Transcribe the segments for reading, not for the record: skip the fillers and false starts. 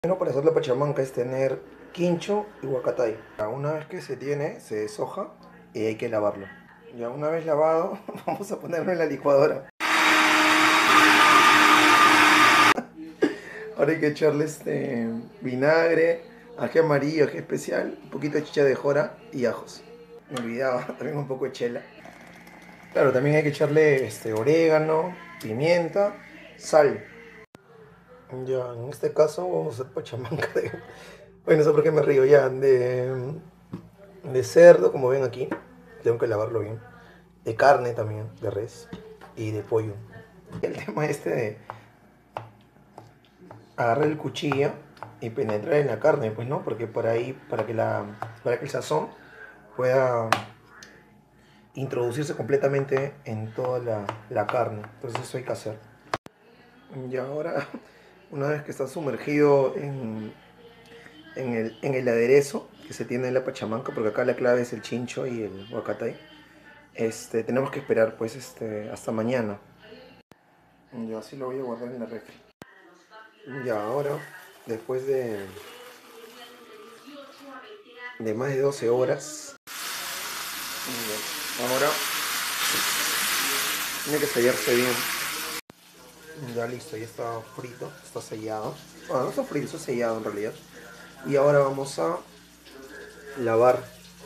Bueno, para hacer la pachamanca es tener quincho y huacatay. Una vez que se tiene, se deshoja y hay que lavarlo. Ya una vez lavado, vamos a ponerlo en la licuadora. Ahora hay que echarle vinagre, ají amarillo, ají especial, un poquito de chicha de jora y ajos. Me olvidaba, también un poco de chela. Claro, también hay que echarle orégano, pimienta, sal. Ya, en este caso vamos a hacer pachamanca de... Bueno, no sé por qué me río ya, de cerdo, como ven aquí. Tengo que lavarlo bien. De carne también, de res. Y de pollo. El tema de agarrar el cuchillo y penetrar en la carne, pues no, porque por ahí, para que el sazón pueda introducirse completamente en toda la carne. Entonces eso hay que hacer. Y ahora, una vez que está sumergido en el aderezo que se tiene en la pachamanca, porque acá la clave es el chincho y el huacatay, tenemos que esperar pues hasta mañana. Yo así lo voy a guardar en la refri. Ya ahora, después de más de 12 horas, ahora tiene que sellarse bien. Ya listo, ya está frito, está sellado. Bueno, no está frito, está sellado en realidad. Y ahora vamos a lavar.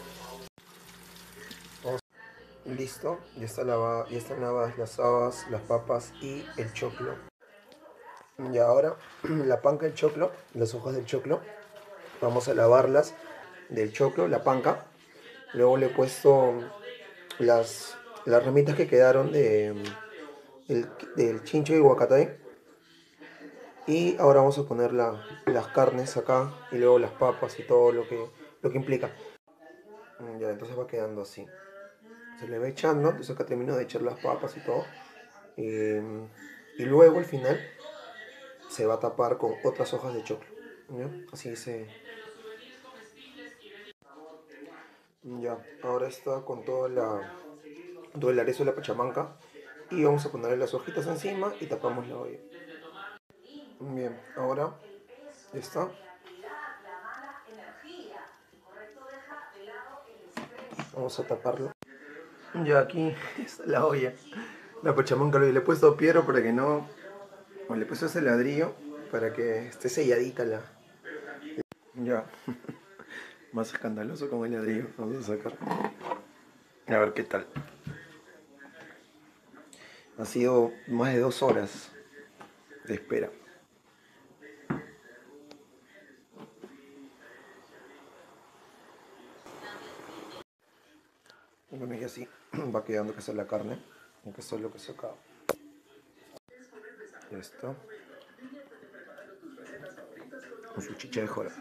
Listo, ya están lavadas las habas, las papas y el choclo. Y ahora la panca del choclo, las hojas del choclo, vamos a lavarlas del choclo, la panca. Luego le he puesto las ramitas que quedaron del chincho y huacatay. Y ahora vamos a poner las carnes acá y luego las papas y todo lo que implica. Ya, entonces va quedando así. Se le va echando, entonces acá termino de echar las papas y todo. Y luego al final se va a tapar con otras hojas de choclo. ¿Ya? Así se... Ya, ahora está con todo el aderezo de la pachamanca. Y vamos a ponerle las hojitas encima y tapamos la olla. Bien, ahora ya está. Vamos a taparlo. Ya aquí está la olla. La pachamanca le he puesto piedra para que no... O le he puesto ese ladrillo para que esté selladita la... Ya. Más escandaloso con el ladrillo. Vamos a sacar. A ver qué tal. Ha sido más de 2 horas de espera. Y bueno, y así va quedando que es la carne. Y que eso es lo que saca. Ya está. Con su chicha de jora.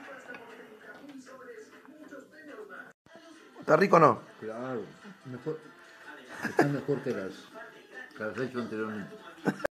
¿Está rico o no? Claro, mejor, está mejor que las que has hecho anteriormente.